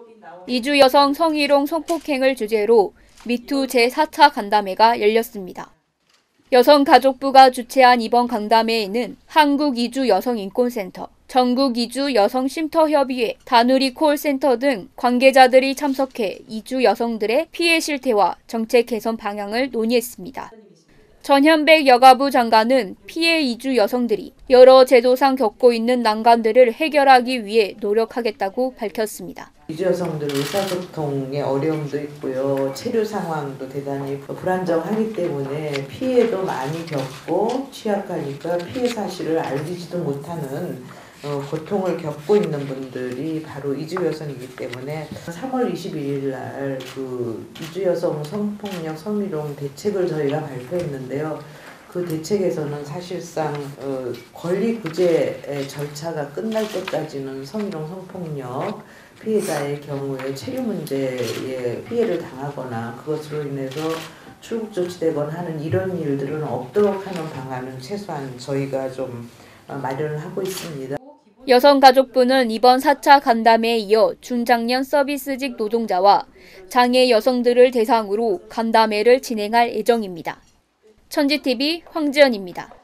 이주 여성 성희롱 성폭행을 주제로 미투 제4차 간담회가 열렸습니다. 여성가족부가 주최한 이번 간담회에는 한국이주여성인권센터, 전국이주여성쉼터협의회, 다누리콜센터 등 관계자들이 참석해 이주 여성들의 피해 실태와 정책 개선 방향을 논의했습니다. 전현백 여가부 장관은 피해 이주 여성들이 여러 제도상 겪고 있는 난관들을 해결하기 위해 노력하겠다고 밝혔습니다. 이주 여성들 의사소통에 어려움도 있고요. 체류 상황도 대단히 불안정하기 때문에 피해도 많이 겪고 취약하니까 피해 사실을 알지도 못하는 고통을 겪고 있는 분들이 바로 이주 여성이기 때문에 3월 21일 날 그 이주 여성 성폭력 성희롱 대책을 저희가 발표했는데요. 그 대책에서는 사실상 권리 구제 절차가 끝날 때까지는 성희롱 성폭력 피해자의 경우에 체류 문제에 피해를 당하거나 그것으로 인해서 출국 조치되거나 하는 이런 일들은 없도록 하는 방안은 최소한 저희가 좀 마련을 하고 있습니다. 여성가족부는 이번 4차 간담회에 이어 중장년 서비스직 노동자와 장애 여성들을 대상으로 간담회를 진행할 예정입니다. 천지TV 황지연입니다.